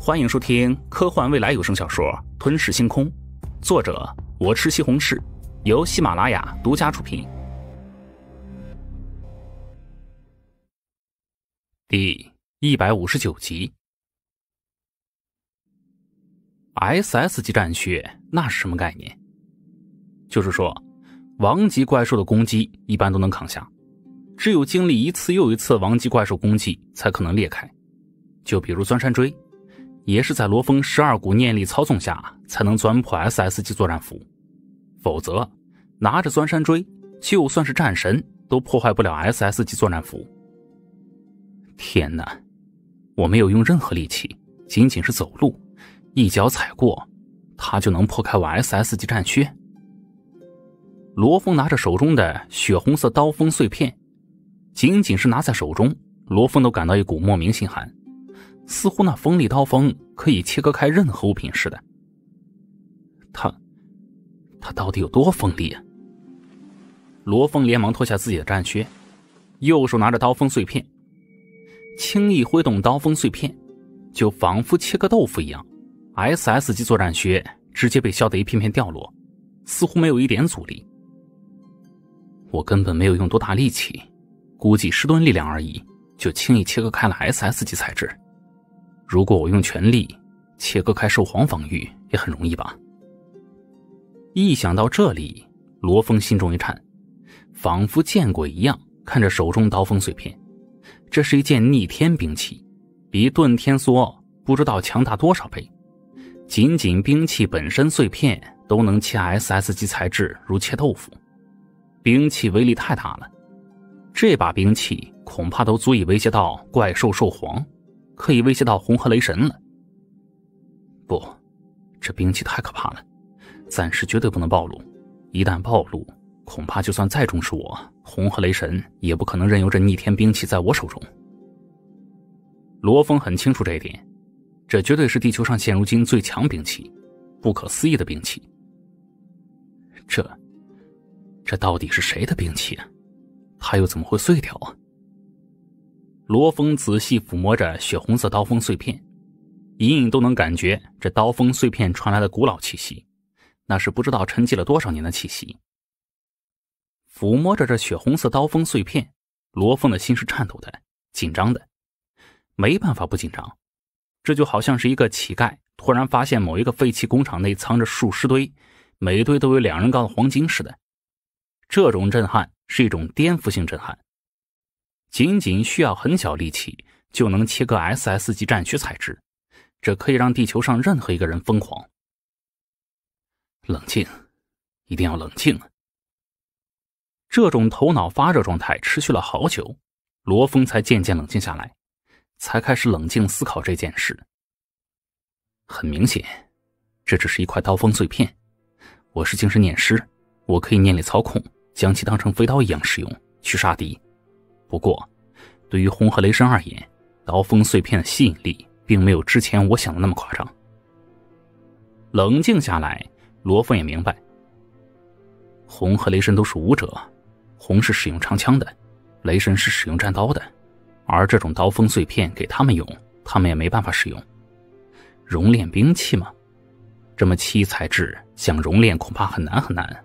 欢迎收听科幻未来有声小说《吞噬星空》，作者我吃西红柿，由喜马拉雅独家出品。第159集。SS 级战靴那是什么概念？就是说王级怪兽的攻击一般都能扛下，只有经历一次又一次王级怪兽攻击才可能裂开。就比如钻山锥，也是在罗峰12股念力操纵下才能钻破 SS 级作战服，否则拿着钻山锥就算是战神都破坏不了 SS 级作战服。天哪，我没有用任何力气，仅仅是走路，一脚踩过他就能破开我 SS 级战靴。罗峰拿着手中的血红色刀锋碎片，仅仅是拿在手中，罗峰都感到一股莫名心寒，似乎那锋利刀锋可以切割开任何物品似的。他到底有多锋利啊？罗峰连忙脱下自己的战靴，右手拿着刀锋碎片，轻易挥动刀锋碎片，就仿佛切割豆腐一样， SS 级作战靴直接被削得一片片掉落，似乎没有一点阻力。我根本没有用多大力气，估计10吨力量而已，就轻易切割开了 SS 级材质。如果我用全力切割开兽皇防御也很容易吧。一想到这里，罗峰心中一颤，仿佛见鬼一样看着手中刀锋碎片。这是一件逆天兵器，比遁天梭不知道强大多少倍，仅仅兵器本身碎片都能切 SS 级材质如切豆腐，兵器威力太大了，这把兵器恐怕都足以威胁到怪兽兽皇，可以威胁到红河雷神了。不，这兵器太可怕了，暂时绝对不能暴露，一旦暴露，恐怕就算再重视我，红河雷神也不可能任由这逆天兵器在我手中。罗峰很清楚这一点，这绝对是地球上现如今最强兵器，不可思议的兵器。这到底是谁的兵器啊？它又怎么会碎掉啊？罗峰仔细抚摸着血红色刀锋碎片，隐隐都能感觉这刀锋碎片传来的古老气息，那是不知道沉寂了多少年的气息。抚摸着这血红色刀锋碎片，罗峰的心是颤抖的，紧张的，没办法不紧张。这就好像是一个乞丐突然发现某一个废弃工厂内藏着数十堆，每堆都有2人高的黄金似的。这种震撼是一种颠覆性震撼，仅仅需要很小力气就能切割 SS 级战靴材质，这可以让地球上任何一个人疯狂。冷静，一定要冷静。这种头脑发热状态持续了好久，罗峰才渐渐冷静下来，才开始冷静思考这件事。很明显，这只是一块刀锋碎片，我是精神念师，我可以念力操控，将其当成飞刀一样使用，去杀敌。不过对于红河雷神而言，刀锋碎片的吸引力并没有之前我想的那么夸张。冷静下来，罗峰也明白，红和雷神都是武者，红是使用长枪的，雷神是使用战刀的，而这种刀锋碎片给他们用，他们也没办法使用。熔炼兵器嘛，这么奇异材质想熔炼恐怕很难很难。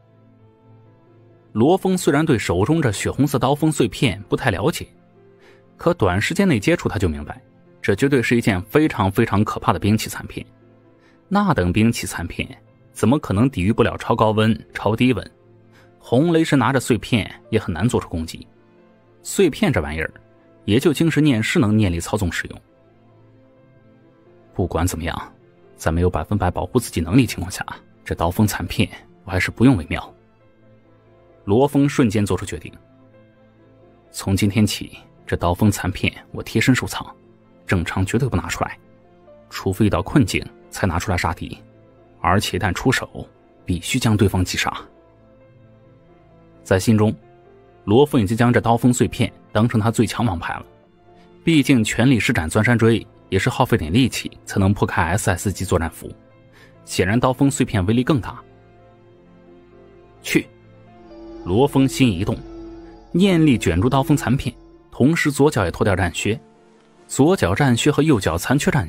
罗峰虽然对手中这血红色刀锋碎片不太了解，可短时间内接触他就明白，这绝对是一件非常非常可怕的兵器残片。那等兵器残片怎么可能抵御不了超高温、超低温？红雷神拿着碎片也很难做出攻击。碎片这玩意儿，也就精神念师能念力操纵使用。不管怎么样，在没有100%保护自己能力情况下，这刀锋残片我还是不用为妙。罗峰瞬间做出决定，从今天起，这刀锋残片我贴身收藏，正常绝对不拿出来，除非遇到困境才拿出来杀敌，而且一旦出手，必须将对方击杀。在心中，罗峰已经将这刀锋碎片当成他最强王牌了，毕竟全力施展钻山锥也是耗费点力气才能破开 SS 级作战服，显然刀锋碎片威力更大。去！罗峰心一动，念力卷住刀锋残片，同时左脚也脱掉战靴，左脚战靴和右脚残缺战靴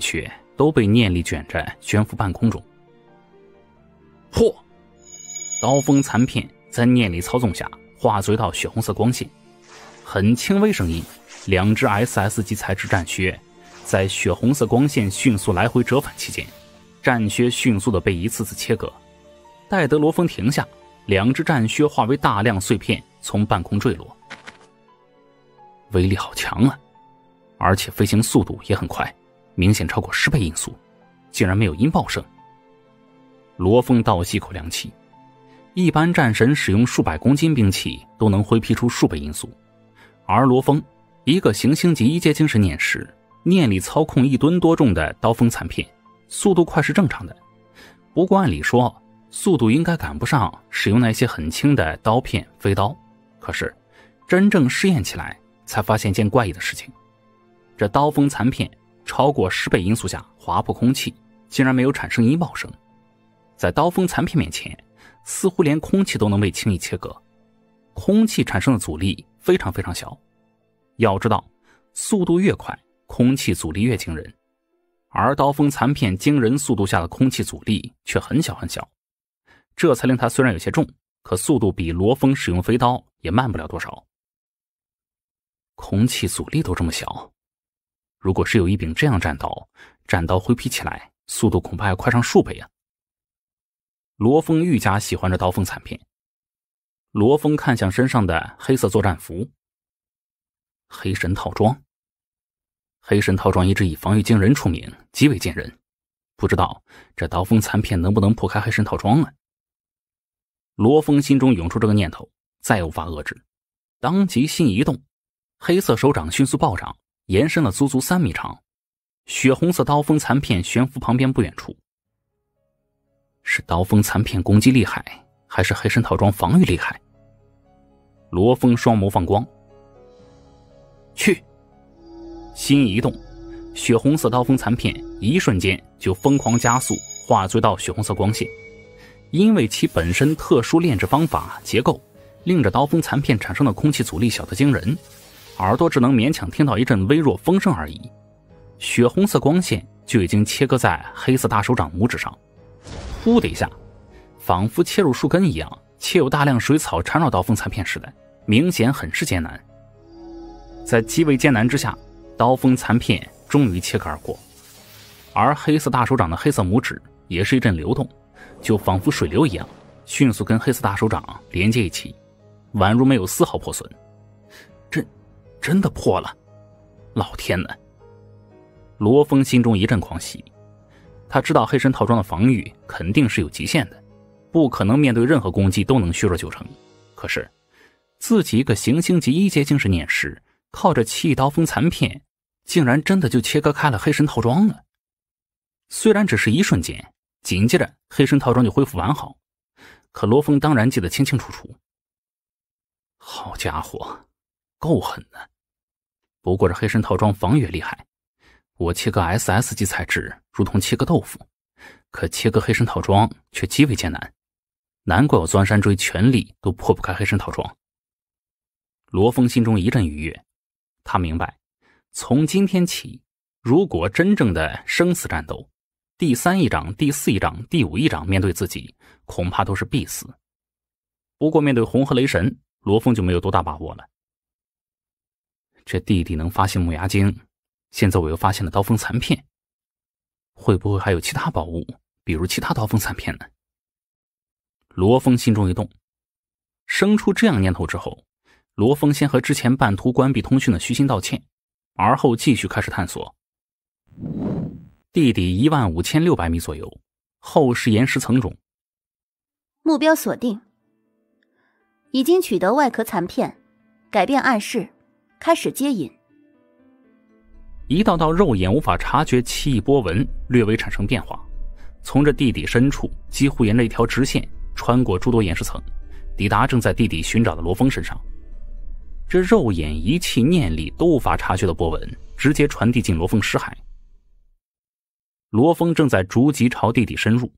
都被念力卷着悬浮半空中。破！刀锋残片在念力操纵下化作一道血红色光线，很轻微声音，2只 SS 级材质战靴在血红色光线迅速来回折返期间，战靴迅速地被一次次切割。待得罗峰停下，2只战靴化为大量碎片从半空坠落。威力好强啊，而且飞行速度也很快，明显超过10倍音速，竟然没有音爆声。罗峰倒吸口凉气，一般战神使用数百公斤兵器都能挥劈出数倍音速，而罗峰一个行星级1阶精神念师，念力操控1吨多重的刀锋残片，速度快是正常的。不过按理说速度应该赶不上使用那些很轻的刀片飞刀，可是真正试验起来才发现件怪异的事情，这刀锋残片超过10倍音速下划破空气，竟然没有产生音爆声。在刀锋残片面前，似乎连空气都能被轻易切割，空气产生的阻力非常非常小。要知道速度越快，空气阻力越惊人，而刀锋残片惊人速度下的空气阻力却很小很小，这才令它虽然有些重，可速度比罗峰使用飞刀也慢不了多少。空气阻力都这么小，如果是有一柄这样战刀挥劈起来速度恐怕要快上数倍啊。罗峰愈加喜欢这刀锋残片。罗峰看向身上的黑色作战服，黑神套装。黑神套装一直以防御惊人出名，极为惊人，不知道这刀锋残片能不能破开黑神套装啊？罗峰心中涌出这个念头，再无法遏制，当即心一动，黑色手掌迅速暴涨，延伸了足足3米长，血红色刀锋残片悬浮旁边不远处。是刀锋残片攻击厉害，还是黑神套装防御厉害？罗峰双眸放光，去！心一动，血红色刀锋残片一瞬间就疯狂加速，化作到血红色光线。因为其本身特殊炼制方法结构，令着刀锋残片产生的空气阻力小得惊人，耳朵只能勉强听到一阵微弱风声而已。血红色光线就已经切割在黑色大手掌拇指上，呼的一下，仿佛切入树根一样，且有大量水草缠绕刀锋残片似的，明显很是艰难。在极为艰难之下，刀锋残片终于切割而过，而黑色大手掌的黑色拇指也是一阵流动，就仿佛水流一样，迅速跟黑色大手掌连接一起，宛如没有丝毫破损。真的破了！老天哪！罗峰心中一阵狂喜，他知道黑神套装的防御肯定是有极限的，不可能面对任何攻击都能削弱90%。可是自己一个行星级1阶精神念师，靠着奇异刀锋残片，竟然真的就切割开了黑神套装了。虽然只是一瞬间，紧接着黑神套装就恢复完好，可罗峰当然记得清清楚楚。好家伙，够狠的！不过这黑神套装防御也厉害，我切割 SS 级材质如同切割豆腐，可切割黑神套装却极为艰难，难怪我钻山锥全力都破不开黑神套装。罗峰心中一阵愉悦，他明白，从今天起，如果真正的生死战斗，第3议长、第4议长、第5议长面对自己，恐怕都是必死。不过面对红河雷神，罗峰就没有多大把握了。这弟弟能发现木牙精，现在我又发现了刀锋残片，会不会还有其他宝物，比如其他刀锋残片呢？罗峰心中一动，生出这样念头之后，罗峰先和之前半途关闭通讯的虚心道歉，而后继续开始探索。地底15600米左右，厚实岩石层中， 目标锁定，已经取得外壳残片，改变暗示，开始接引。 一道道肉眼无法察觉奇异波纹略微产生变化，从这地底深处几乎沿着一条直线穿过诸多岩石层，抵达正在地底寻找的罗峰身上。这肉眼仪器念力都无法察觉的波纹直接传递进罗峰尸骸。罗峰正在逐级朝地底深入。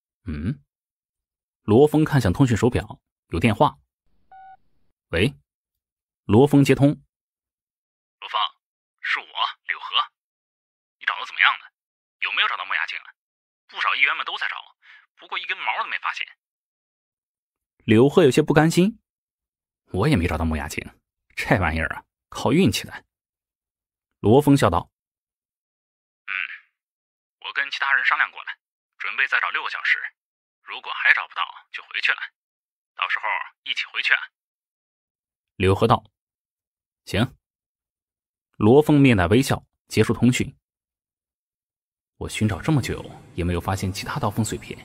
罗峰看向通讯手表，有电话。喂，罗峰接通。 罗峰，是我，柳河。你找的怎么样呢？ 有没有找到木牙精啊？不少议员们都在找，不过一根毛都没发现。柳鹤有些不甘心，我也没找到木牙精，这玩意儿啊，靠运气的。罗峰笑道：我跟其他人商量过了，准备再找6个小时，如果还找不到就回去了，到时候一起回去啊。柳鹤道：行。罗峰面带微笑，结束通讯。我寻找这么久也没有发现其他刀锋碎片，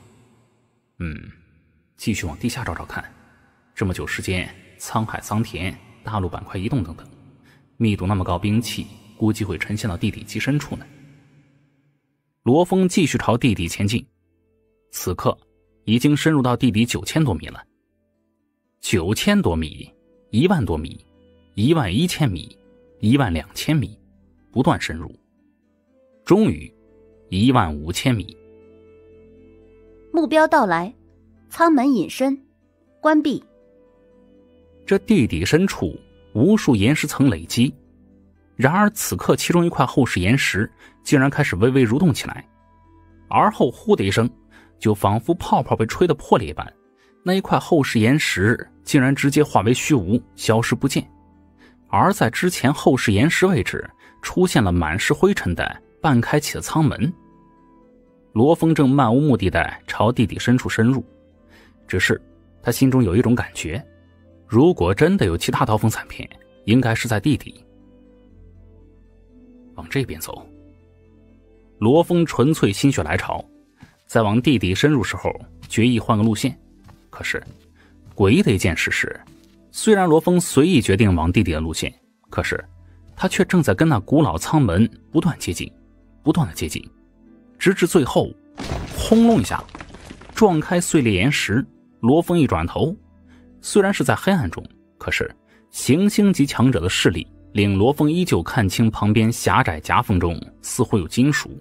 继续往地下找找看。这么久时间，沧海桑田，大陆板块移动等等，密度那么高，兵器估计会沉陷到地底极深处呢。罗峰继续朝地底前进，此刻已经深入到地底9000多米了。9000多米，10000多米，11000米，12000米，不断深入，终于15000米。 目标到来，舱门隐身，关闭。 这地底深处无数岩石层累积，然而此刻其中一块厚实岩石竟然开始微微蠕动起来，而后呼的一声，就仿佛泡泡被吹得破裂一般，那一块厚实岩石竟然直接化为虚无，消失不见。而在之前厚实岩石位置出现了满是灰尘的半开启的舱门。罗峰正漫无目的地朝地底深处深入，只是他心中有一种感觉，如果真的有其他刀锋残片，应该是在地底。往这边走。罗峰纯粹心血来潮，在往地底深入时候决意换个路线。可是诡异的一件事是，虽然罗峰随意决定往地底的路线，可是他却正在跟那古老舱门不断接近，不断的接近，直至最后轰隆一下撞开碎裂岩石。罗峰一转头，虽然是在黑暗中，可是行星级强者的视力令罗峰依旧看清旁边狭窄夹缝中似乎有金属。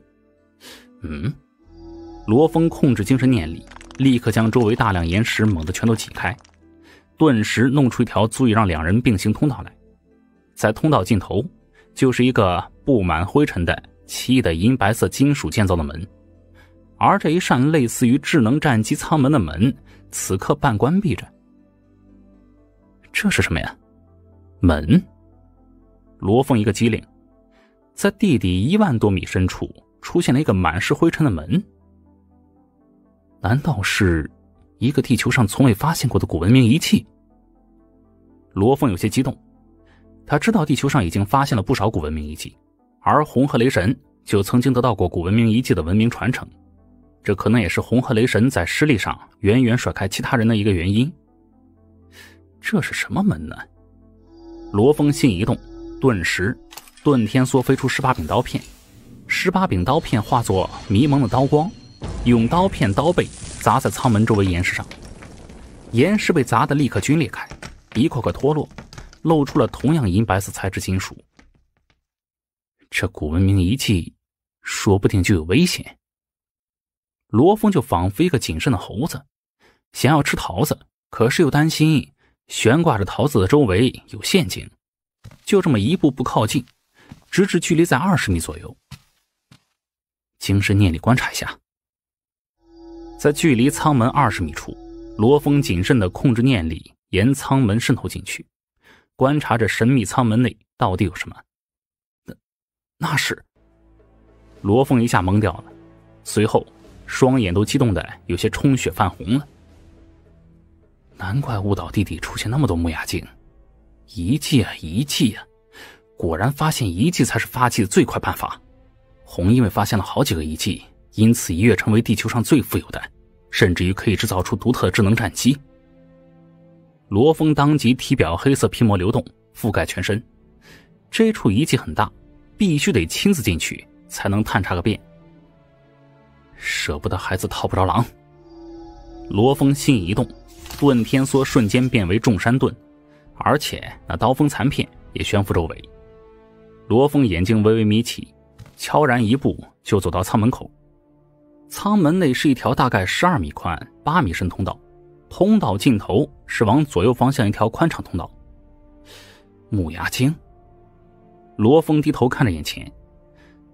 罗峰控制精神念力，立刻将周围大量岩石猛地全都挤开，顿时弄出一条足以让两人并行通道来。在通道尽头就是一个布满灰尘的奇异的银白色金属建造的门，而这一扇类似于智能战机舱门的门此刻半关闭着。这是什么呀？门。罗峰一个机灵，在地底10000多米深处出现了一个满是灰尘的门。难道是一个地球上从未发现过的古文明遗迹？罗峰有些激动，他知道地球上已经发现了不少古文明遗迹，而红河雷神就曾经得到过古文明遗迹的文明传承，这可能也是红河雷神在实力上远远甩开其他人的一个原因。这是什么门呢？罗峰心一动，顿时遁天梭飞出18柄刀片，18柄刀片化作迷蒙的刀光，用刀片刀背砸在舱门周围岩石上，岩石被砸得立刻皲裂开，一块块脱落，露出了同样银白色材质金属。这古文明遗迹说不定就有危险。罗峰就仿佛一个谨慎的猴子，想要吃桃子，可是又担心悬挂着桃子的周围有陷阱，就这么一步步靠近，直至距离在20米左右。精神念力观察一下，在距离舱门20米处，罗峰谨慎地控制念力沿舱门渗透进去，观察着神秘舱门内到底有什么。那是……罗峰一下懵掉了，随后双眼都激动得有些充血泛红了。难怪雾岛地底出现那么多木牙精，遗迹啊遗迹啊，果然发现遗迹才是发迹的最快办法。红因为发现了好几个遗迹，因此一跃成为地球上最富有的，甚至于可以制造出独特的智能战机。罗峰当即体表黑色皮膜流动，覆盖全身。这处遗迹很大，必须得亲自进去才能探查个遍。舍不得孩子套不着狼。罗峰心一动，遁天梭瞬间变为众山遁，而且那刀锋残片也悬浮周围。罗峰眼睛微微眯起，悄然一步就走到舱门口。舱门内是一条大概12米宽、8米深通道，通道尽头是往左右方向一条宽敞通道。木牙精。罗峰低头看着眼前，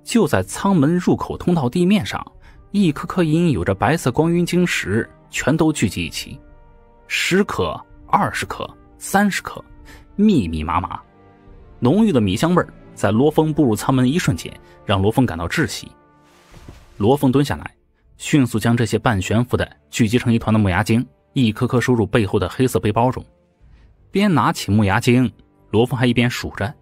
就在舱门入口通道地面上，一颗颗隐隐有着白色光晕晶石全都聚集一起，10颗、20颗、30颗，密密麻麻。浓郁的米香味在罗峰步入舱门的一瞬间，让罗峰感到窒息。罗峰蹲下来，迅速将这些半悬浮的聚集成一团的木牙精一颗颗收入背后的黑色背包中。边拿起木牙精，罗峰还一边数着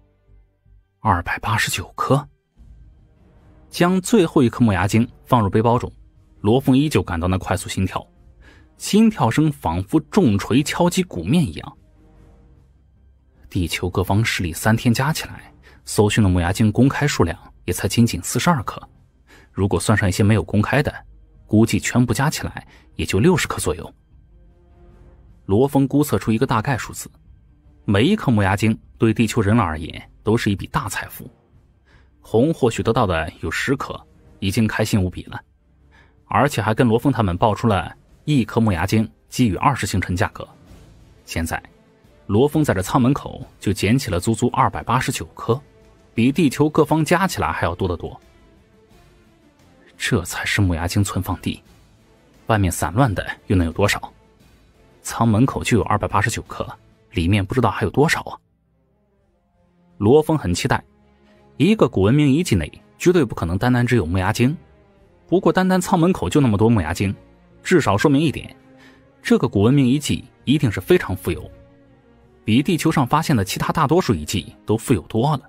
289颗。将最后一颗木牙精放入背包中，罗峰依旧感到那快速心跳，心跳声仿佛重锤敲击鼓面一样。地球各方势力3天加起来，搜寻的木牙精公开数量也才仅仅42颗，如果算上一些没有公开的，估计全部加起来也就60颗左右。罗峰估测出一个大概数字，每一颗木牙精对地球人类而言都是一笔大财富。红或许得到的有10颗，已经开心无比了，而且还跟罗峰他们报出了1颗木牙精给予20星辰价格。现在罗峰在这舱门口就捡起了足足289颗，比地球各方加起来还要多得多。这才是木牙精存放地，外面散乱的又能有多少？舱门口就有289颗，里面不知道还有多少啊！罗峰很期待，一个古文明遗迹内绝对不可能单单只有木牙精，不过单单舱门口就那么多木牙精，至少说明一点，这个古文明遗迹一定是非常富有，比地球上发现的其他大多数遗迹都富有多了。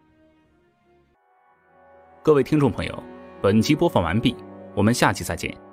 各位听众朋友，本集播放完毕，我们下期再见。